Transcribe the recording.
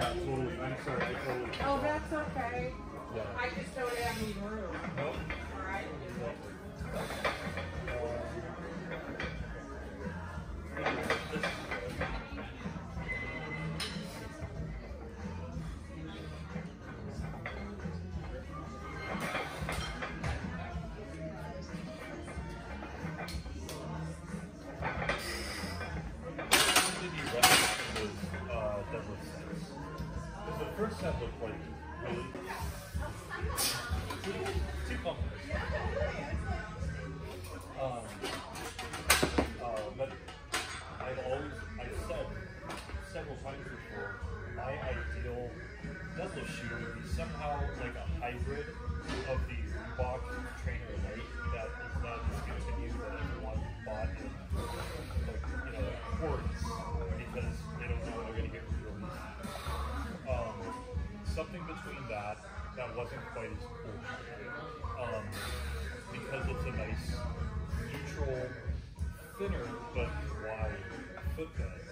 Yeah, totally. I'm sorry, I totally. Oh, that's okay. Yeah. I just don't have any room. Nope. All right. The first set looked like really too complex. But I've said several times before, my ideal deadlift shoe would be somehow like a hybrid of the Reebok Trainer Lite that is now discontinued, that everyone bought in hordes because they don't know when they're going to get re-released. Something between that wasn't quite as cool. Because it's a nice, neutral, thinner but wide footbed.